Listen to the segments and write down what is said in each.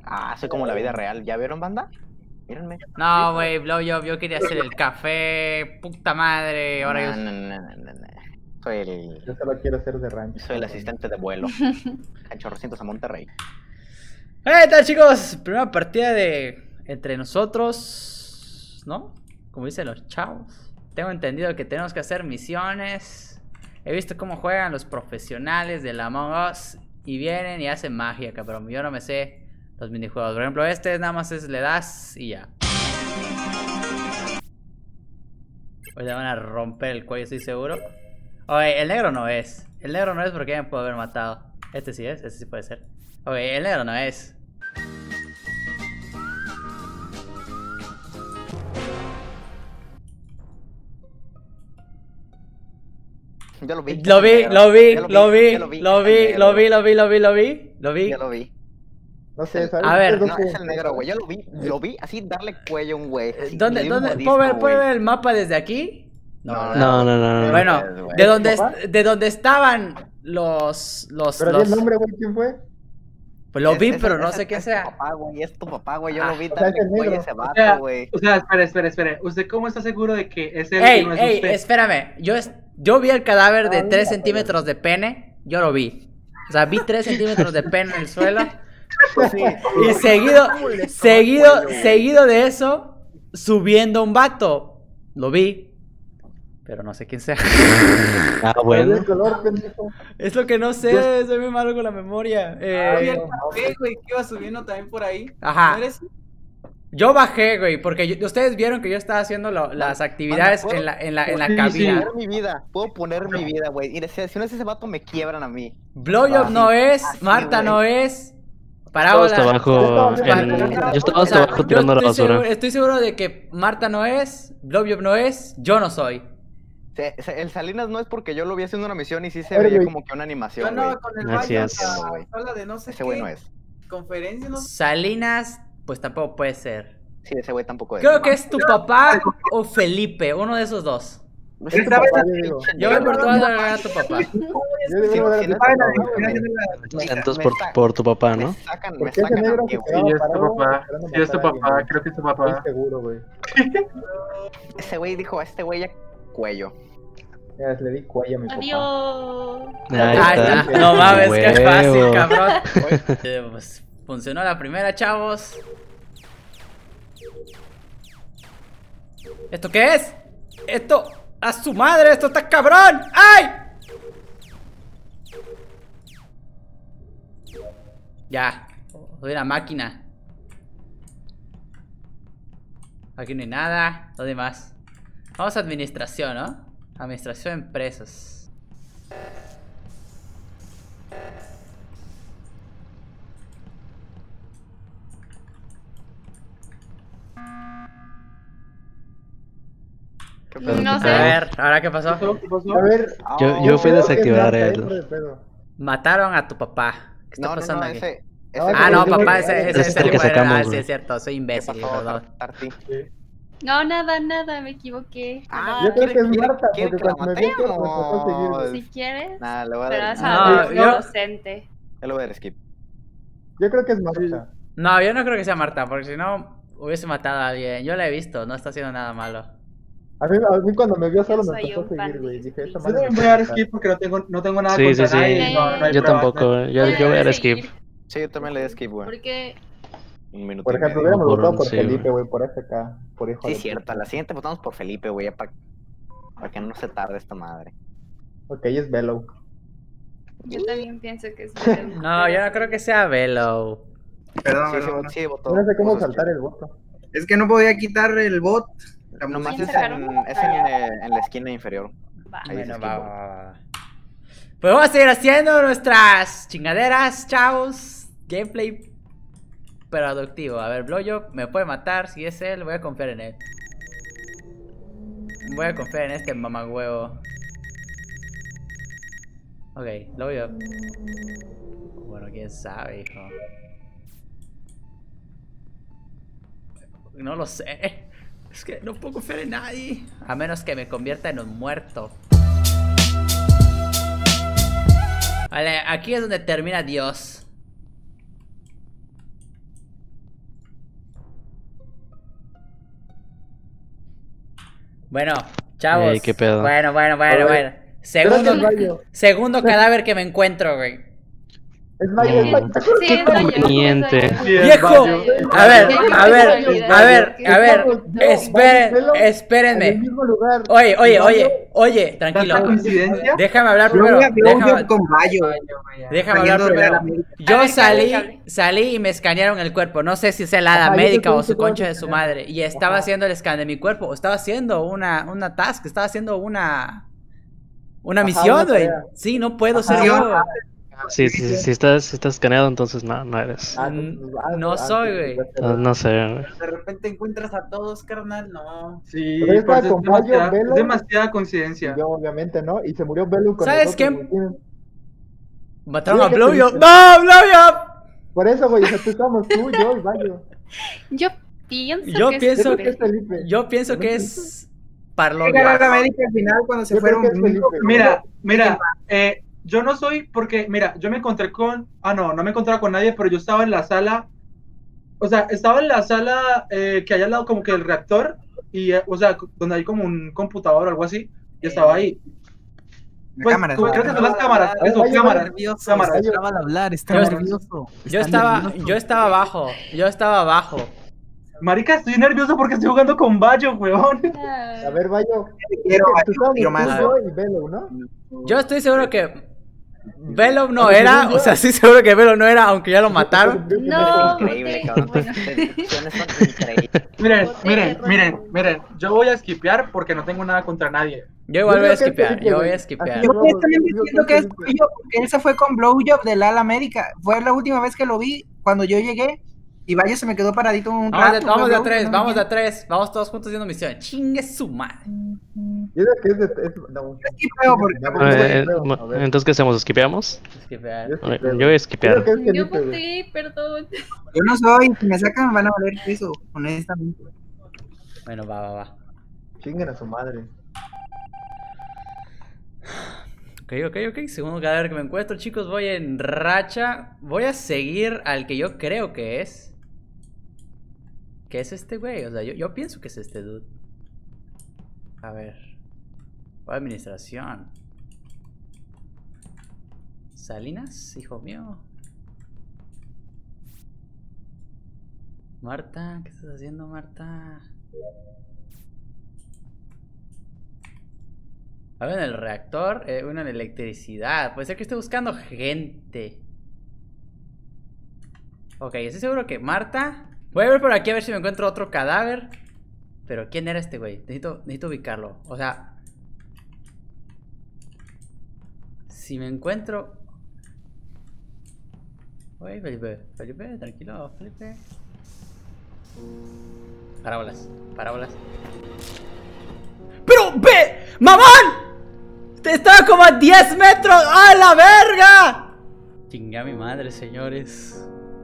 Ah, soy como la vida real. ¿Ya vieron, banda? Mírenme. No, güey, Blowjob, yo quería hacer el café. Puta madre. Ahora yo. No. Soy Yo solo quiero ser de rancho. soy el asistente de vuelo. Cachorrocientos a Monterrey. ¿Qué tal, chicos? Primera partida de entre nosotros, ¿no? Como dicen los chavos. Tengo entendido que tenemos que hacer misiones. He visto cómo juegan los profesionales de la Among Us y vienen y hacen magia, cabrón. Yo no me sé los minijuegos. Por ejemplo, este nada más es le das y ya. Hoy le van a romper el cuello, estoy seguro. Oye, el negro no es. El negro no es porque ya me puedo haber matado. Este sí es, este sí puede ser. Oye, el negro no es. Yo lo vi. Lo vi. Ya lo vi. No sé, ¿sabes? A ver, No, es el negro, güey. Yo lo vi así darle cuello a un güey. así, le ¿Dónde? di un mordisco, ¿Puedo güey. ver el mapa desde aquí? No. Bueno, güey. de donde estaban los Pero di el nombre, güey, ¿quién fue? Pues lo vi, Es- pero es- no es- sé qué es tu sea. papá, güey, es tu papá, güey. Yo lo vi o sea, darle es el cuello a negro. ese O vato, sea, güey. espere. ¿Usted cómo está seguro de que es él y Ey, no es usted? espérame. Yo vi el cadáver de Ah, 3 mira, centímetros de pene. Yo lo vi. O sea, vi 3 centímetros de pene en el suelo. Sí. Y seguido de eso, subiendo un vato. Lo vi. Pero no sé quién sea. Ah, Pero di bueno. el color, pendejo. Es lo que no sé, soy muy malo con la memoria. Había el café, güey, que iba subiendo también por ahí. Ajá. ¿No eres? Yo bajé, güey, porque ustedes vieron que yo estaba haciendo las actividades ¿puedo? en la Sí, cabina. Puedo poner mi vida, puedo poner mi vida, güey. Y si no es ese vato, me quiebran a mí. Blowjob no es, Marta güey. no es. Todo Parábola. hasta abajo. Yo Yo estaba O hasta sea, abajo yo tirando la estoy basura. estoy seguro de que Marta no es, Blowjob no es, yo no soy. El Salinas no es porque yo lo vi haciendo una misión y sí se Oye, veía güey. como que una Yo animación, güey. andaba con el Así baño es. a la sala de no sé Ese güey qué. no es. Conferencia, no sé. Salinas, pues tampoco puede ser. Sí, ese güey tampoco es. Creo que es tu papá o Felipe, uno de esos dos. No Es tu papá, yo digo. Yo voy por todas a tu papá. Yo digo, Sí, de no, Entonces por tu papá, ¿no? Me ¿Por qué ese sacan a negro mí, se güey. quedaba Sí, es tu parado papá. esperando Sí, es tu matar a alguien, papá. güey? Creo que es tu Estoy papá. seguro, güey. Ese güey dijo a este güey ya cuello. Ya le di cuello a mi papá. Adiós. Ahí está. No mames, qué Huevo. fácil, cabrón. Pues funcionó la primera, chavos. ¿Esto qué es? Esto... ¡A su madre! ¡Esto está cabrón! ¡Ay! Ya. Soy una máquina. Aquí no hay nada. ¿Dónde más? Vamos a administración, ¿no? Administración de empresas. ¿Qué pedo? No A sé. ver, ¿ahora qué pasó? ¿Qué pasó? A ver. Yo fui a creo que desactivar Marta, el. hijo de pedo. Mataron a tu papá. ¿Qué está No, pasando aquí? ese Ah, no, Ese papá, güey- ese ese es es el el que sacamos, Ah, sí, güey. es cierto, soy ¿Qué imbécil, pasó, perdón. Tarti? No, nada, me equivoqué. Ah, Yo creo que es Marta, ¿quiere porque que la cuando me vio que me empezó a seguir, matemos? güey. Si quieres, Nah, le voy a pero dar. vas No, a ver, yo- inocente. Yo le voy a dar skip. Yo creo que es Marta. No, yo no creo que sea Marta, porque si no hubiese matado a alguien. Yo la he visto, no está haciendo nada malo. A mí cuando me vio solo Yo me soy empezó a un seguir, fan güey. de Dije, esta Netflix. Yo madre también me voy a dar matar. skip porque no tengo nada Sí, contra sí, nadie. sí. No hay Yo pruebas. tampoco. Yo voy a dar skip. Sí, yo también le di skip, güey. Porque Un minuto Por y ejemplo, medio. hubiéramos Por votado por sí, Felipe, güey, por FK, por hijo Sí, de cierto. puta. A la siguiente votamos por Felipe, güey, para que no se tarde esta madre. Ok, es Velo. yo también pienso que es Belén. No, yo no creo que sea Velo. Perdón, Sí, sí, perdón. sí, votó. Yo no sé cómo Votó saltar skip. el voto. Es que no podía quitar el bot. La Nomás ¿Quién es sacaron? en la esquina inferior. Va. Ahí dice Bueno, skip, va, güey. va. Pues vamos a seguir haciendo nuestras chingaderas, chavos. Gameplay productivo. A ver, Blowjob me puede matar. Si es él, voy a confiar en él. Voy a confiar en este mamagüevo. Ok, Blowjob. Bueno, quién sabe, hijo. No lo sé. Es que no puedo confiar en nadie. A menos que me convierta en un muerto. Vale, aquí es donde termina Dios. Bueno, chavos. Ey, qué pedo. Bueno. Gracias, Bayo. Segundo cadáver que me encuentro, güey. Es Bayo, es Bayo. Sí, es Bayo, Conveniente. sí, es Bayo. Sí, es ¡Viejo! Bayo. A ver, espérenme. En el mismo lugar. Oye, tranquilo. ¿Tanta coincidencia? Déjame hablar Yo primero. voy a blowjob con Bayo. Déjame hablar Saliendo de primero. la América. Yo A ver, cable. salí y me escanearon el cuerpo. No sé si es la hada Ajá, yo médica o pensé su que ibas a concha de su escanear. madre. Y estaba haciendo el scan de mi cuerpo. O estaba haciendo una task. Estaba haciendo una misión, una güey. tarea. Sí, no puedo ser Ajá. yo. Sí, si estás escaneado, entonces no eres. No soy, güey. No sé, güey. De repente encuentras a todos, carnal, no. Sí, Pero yo estaba pues con Bayo, Velo. es demasiada coincidencia. Yo, obviamente, ¿no? Y se murió Belu con ¿Sabes nosotros, qué? güey. Mataron a Oye, ¿qué Blowjob. te ¡No, Blowjob! Por eso, güey, o sea, tú estamos tú, yo y Bayo. Yo pienso Yo que pienso Yo creo es que es Felipe. Yo pienso que es Llegar a Parlovia. la América al final cuando se Yo creo fueron. que es Felipe. Mira, yo no soy porque, mira, yo me encontré con, no me encontraba con nadie, pero yo estaba en la sala, o sea, estaba en la sala que hay al lado como que el reactor, y, o sea, donde hay como un computador o algo así, y estaba ahí. Pues, cámaras. creo que son las cámaras, Ay, eso, vaya, cámaras, nervioso, cámaras. estaba al hablar, está Yo- nervioso. Yo estaba abajo. Marica, estoy nervioso porque estoy jugando con Bayo, weón. A ver, Bayo. Quiero, Tú estabas quiero más. tú, yo y Belu, ¿no? Yo estoy seguro que Velo no era, o sea, sí seguro que Velo no era, aunque ya lo mataron. No, Increíble, voté, cabrón. bueno. Tus deducciones son increíbles. Miren, yo voy a skipear porque no tengo nada contra nadie. Yo igual Yo voy a creo que es skipear, Felipe, yo voy a güey. skipear. Así Yo Yo también digo diciendo que que es es Felipe. Bayo, porque él se fue con Blowjob del Al América. Fue la última vez que lo vi cuando yo llegué. Y Bayo se me quedó paradito un Vamos rato. de a fue tres, Blowjob, vamos de no a tres, vamos todos juntos haciendo misión. Chingue su madre. Yo digo que no. Sí, creo, porque No, tampoco- a ver. Entonces, ¿qué hacemos? ¿Skipeamos? Skipear. Yo Yo esquipeo. voy a skipear. Yo creo que es Yo Felipe, güey. voté, perdón. Yo no soy, si me sacan van a valer eso, honestamente. Bueno, va. Chinguen a su madre. Ok. Segundo cadáver que me encuentro, chicos. Voy en racha. Voy a seguir al que yo creo que es. ¿Qué es este güey? O sea, yo pienso que es este dude. A ver. Voy a administración. Salinas, hijo mío. Marta, ¿qué estás haciendo, Marta? Algo en el reactor, uno en electricidad. Puede ser que esté buscando gente. Ok, estoy seguro que Marta. Voy a ver por aquí a ver si me encuentro otro cadáver. Pero ¿quién era este güey? Necesito ubicarlo. O sea, si me encuentro... Oye, Felipe, tranquilo, Felipe. Parábolas. ¡Pero ve! ¡Mamón! ¡Estaba como a 10 metros! ¡A la verga! Chinga mi madre, señores.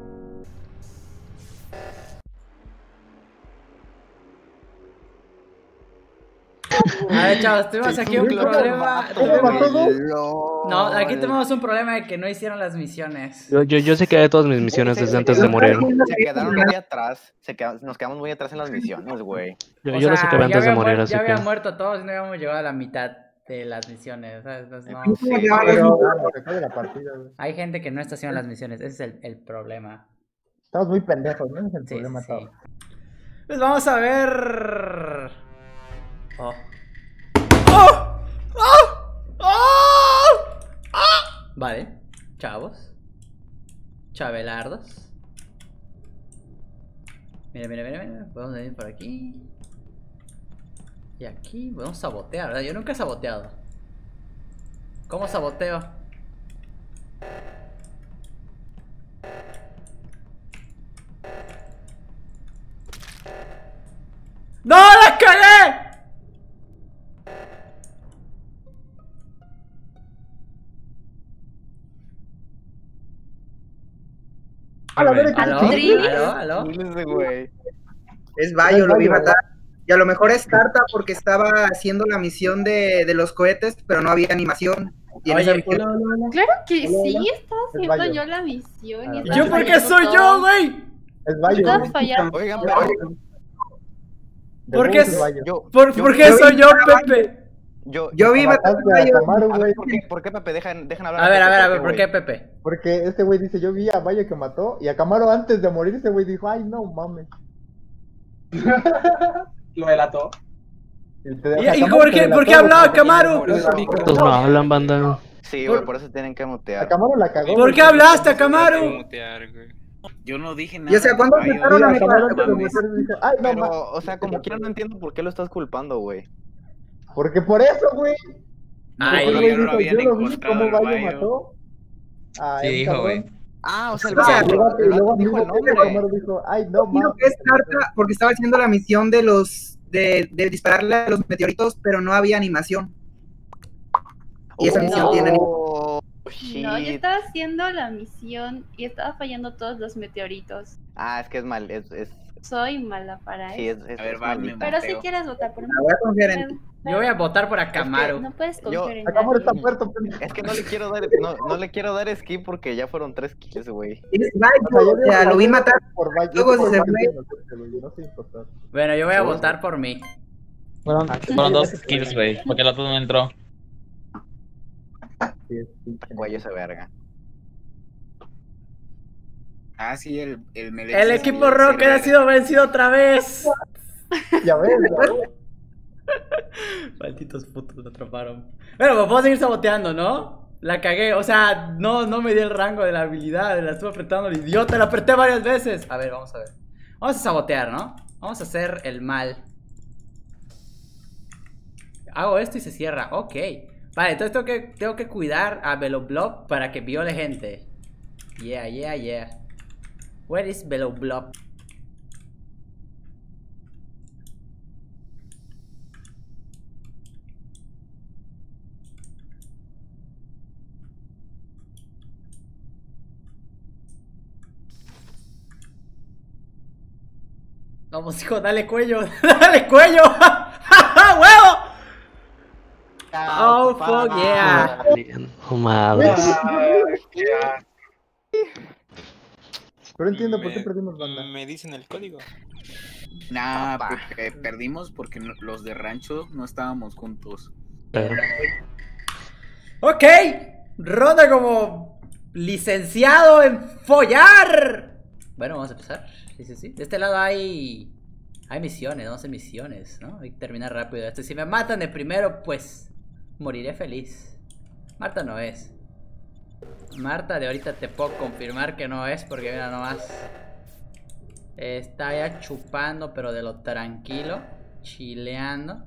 A ver, chavos, tuvimos aquí un problema. No, aquí tenemos un problema de que no hicieron las misiones. Yo sé que hay todas mis misiones desde antes de morir. Se quedaron muy atrás. Nos quedamos muy atrás en las misiones, güey. Yo lo sé que antes de morir, así ya que. habían muerto todos y no habíamos llegado a la mitad de las misiones. ¿Sabes? Entonces, no. Pero, se acaba la partida, güey. Hay gente que no está haciendo las misiones. Ese es el problema. Estamos muy pendejos, ¿no? Es el Sí, problema sí. todo. Pues vamos a ver. Oh. ¡Oh! ¡Oh! ¡Oh! ¡Oh! Vale, chavos. Chabelardos. Mira. Vamos a ir por aquí. Y aquí podemos sabotear, ¿verdad? Yo nunca he saboteado. ¿Cómo saboteo? ¡No, la cagué! A la verga, ¿Aló? ¿Tris? ¿Aló? Ese güey. Es Bayo, lo vi Bayo. matar. Y a lo mejor es Carta porque estaba haciendo la misión de los cohetes, pero no había animación. Y en Oye, esa misión- Claro que Hola, sí, hola. estaba Es haciendo Bayo. yo la misión. y ¿Y ¿Y estaba yo por qué fallando soy todo. yo, güey? Es Bayo. Estabas fallando. Oigan, ¿Por qué es- Yo, ¿Por qué soy yo, Pepe? Yo vi mataste matando a a Bayo. Camaro, güey. ¿Por qué, Pepe? Dejan hablar A ver, Pepe, a ver, ¿por güey? qué, Pepe? Porque este güey dice, yo vi a Bayo que mató, y a Camaro antes de morir ese güey dijo, ay, no mames. Lo delató. Y, te deja ¿Y Camaro por te qué, delató, por qué hablaba güey. Camaro? Estos no hablan, banda. Sí, güey, por eso tienen que A mutear. Camaro la cagó. ¿Por güey. qué hablaste, Camaro? Mutear, güey. Yo no dije nada. Y o sea, ¿cuándo Bayo. empezaron a Sí, a Camaro meter? antes de morir dijo, ay, no mames. Pero, o sea, como quiera no entiendo por qué lo estás culpando, güey. Porque por eso, güey. Ay, Porque ya el güey lo dijo, habían yo lo vi encontrado cómo el Bayo Bayo. mató. A Sí, un dijo, cabrón. güey. Ah, o sea, O sea, el Y vato luego dijo el mismo nombre. Camaro dijo, ay, no Digo mames. que es carta porque estaba haciendo la misión de los de dispararle a los meteoritos, pero no había animación. Y esa misión tiene animación. Oh, No, yo shit. estaba haciendo la misión y estaba fallando todos los meteoritos. Ah, es que es mal, Soy mala para sí, eso. es A ver, es va, maldita. Pero si Mateo. quieres votar por mí. Voy a confiar en ti. yo voy a votar por a Camaro. No puedes Yo- confiar en A Camaro está nadie. muerto, pendejo. Es que no le quiero dar, no le quiero dar skip porque ya fueron 3 kills, güey. Es O sea, Bayo, yo o digo sea, que lo vi Bayo matar. por Bayo, Luego por se Bayo, fue. yo no soy impostor. Bueno, yo voy a votar por mí. Fueron 2 kills, güey, porque el otro no entró. Sí, sí, Güey, esa verga. Ah, sí, el El equipo Rocket ha sido vencido otra vez. Ya ves, ¿no? Malditos putos, me atraparon. Bueno, pues puedo seguir saboteando, ¿no? La cagué, o sea, no me di el rango de la habilidad, la estuve apretando el idiota, la apreté varias veces. A ver, vamos a ver. Vamos a sabotear, ¿no? Vamos a hacer el mal. Hago esto y se cierra, ok. Vale, entonces tengo que cuidar a Veloblob para que viole gente. Yeah. Where is Veloblob? Vamos, hijo, dale cuello. ¡Dale cuello! ¡Huevo! Oh, fuck yeah. No mames. Pero entiendo por qué perdimos banda. Me dicen el código. Nah, Papá. perdimos porque los de rancho no estábamos juntos. Pero, Ok, ronda como licenciado en follar. Bueno, vamos a empezar. Sí. De este lado hay misiones, vamos a hacer misiones, ¿no? Hay que terminar rápido esto. Si me matan de primero, pues moriré feliz. Marta no es. Marta de ahorita te puedo confirmar que no es, porque mira nomás. Está ya chupando, pero de lo tranquilo, chileando.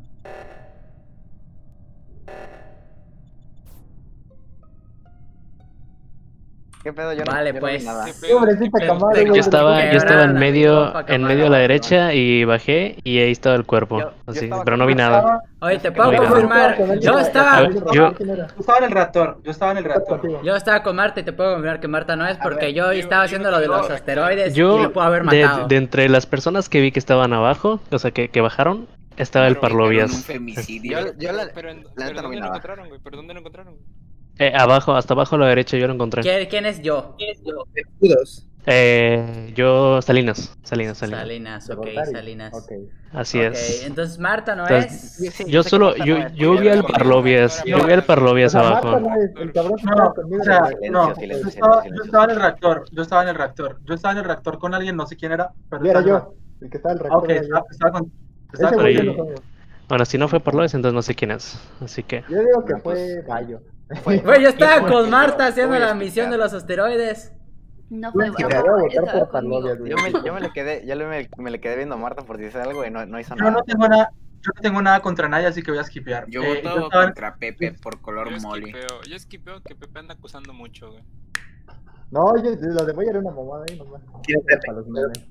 ¿Qué pedo? Yo Vale, no vi pues. nada. Pobrecita Camaro, yo güey. estaba en Compa, medio Camaro. de la derecha y bajé y ahí estaba el cuerpo. Yo Así, estaba pero con no vi Marta. nada. Oye, te puedo Mira. confirmar. Yo A estaba. ver, yo- Yo estaba en el reactor. Yo estaba con Marta y te puedo confirmar que Marta no es porque ver, yo estaba haciendo lo de los asteroides y Yo, me puedo haber de, matado. de entre las personas que vi que estaban abajo, o sea, que bajaron, estaba el Pero un Parlovias. femicidio. Yo la Pero neta ¿pero no vi dónde lo nada. encontraron, güey? ¿Pero dónde lo encontraron? Abajo, hasta abajo a la derecha yo lo encontré. ¿Quién es yo? Escudos. Yo, Salinas. Salinas, ok, Salinas. Ok. Así Ok, es. entonces Marta no Entonces, es. Sí, Yo sé que solo, Marta yo, no es, yo porque vi al con- Parlovias, yo vi al Parlovias O sea, Marta abajo. no es, el cabrón que No, estaba conmigo o sea, era- no, silencio, yo estaba en el reactor. Yo estaba en el reactor con alguien, no sé quién era. Pero Y era estaba- yo, el que estaba en el Ah, reactor. ok, era yo. estaba con. Ese Estaba güey Pero yo ahí- no somos. Bueno, si no fue Parlovias, entonces no sé quién es. Así que. Yo digo que fue Bayo. Güey, yo estaba Porque con yo Marta haciendo voy a la explicar. misión de los asteroides. No fue Yo bueno. voy a Estaba votar por conmigo. Parlovia, güey. Yo me le quedé, me le quedé viendo a Marta por decir algo y no hizo Yo nada. no tengo nada. Yo no tengo nada contra nadie, así que voy a skipear. Yo yo voto estaba en- contra Pepe por color mole. Yo esquipeo que Pepe anda acusando mucho, güey. No, lo de Bayo era una mamada ahí nomás. ¿Quién es Pepe? Para los memes.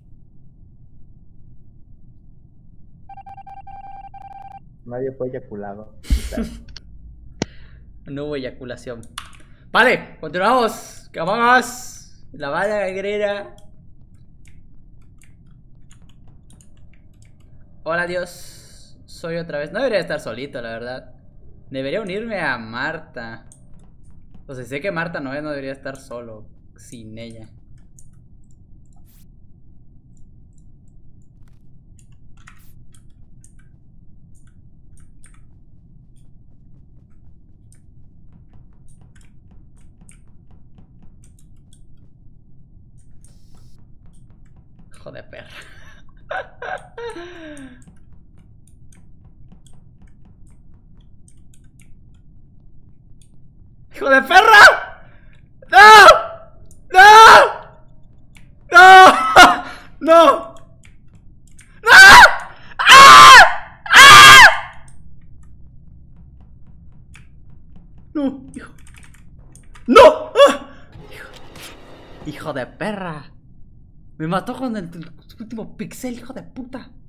Nadie fue eyaculado. No hubo eyaculación. Vale, continuamos. Que vamos. La bala negrera. Hola, Dios. Soy otra vez. No debería estar solito, la verdad. Debería unirme a Marta. O sea, sé que Marta no debería estar solo sin ella. Hijo de perra. ¡Hijo de perra! ¡No! ¡No! ¡No! ¡No! ¡No! ¡Ah! ¡Ah! No, hijo. ¡No! ¡Ah! Hijo de perra. Me mató con el último pixel, hijo de puta.